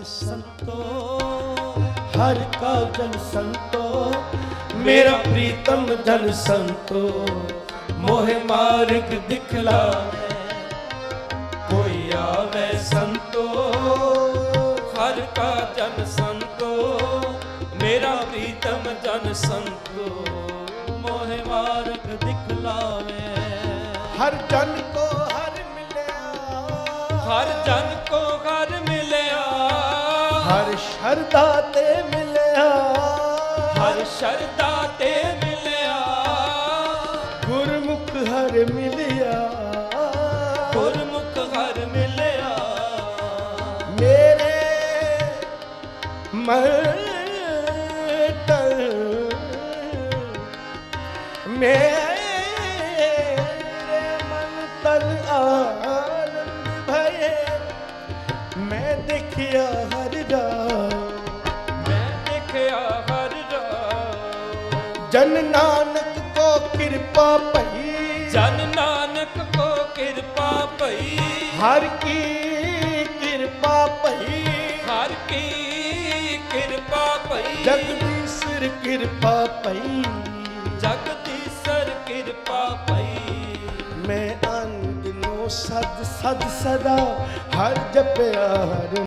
संतो, हर का जन संतो, मेरा प्रीतम जन संतो, मोहे मार्ग दिखलावे, कोई आवे संतो, हर का जन संतो, मेरा प्रीतम जन संतो, मोहे मार्ग दिखलावे। हर जन को हर मिलया, हर जन को हर मिलया, हर शरदा ते मिलया, हर शरदा ते मिलया, गुरमुख हर मिलया, गुरमुख हर मिलया, मेरे मन मेरे मन तन आनंद भये, मैं देखिया हर रात, मैं देखिया हर रात, जन नानक को कृपा भई, जन नानक को कृपा भई, हर की कृपा भई, हर की कृपा भई, जगदीश्वर कृपा भई, जगदीश्वर कृपा भई। मैं अन दिनों सद सद सदा हर जपया हर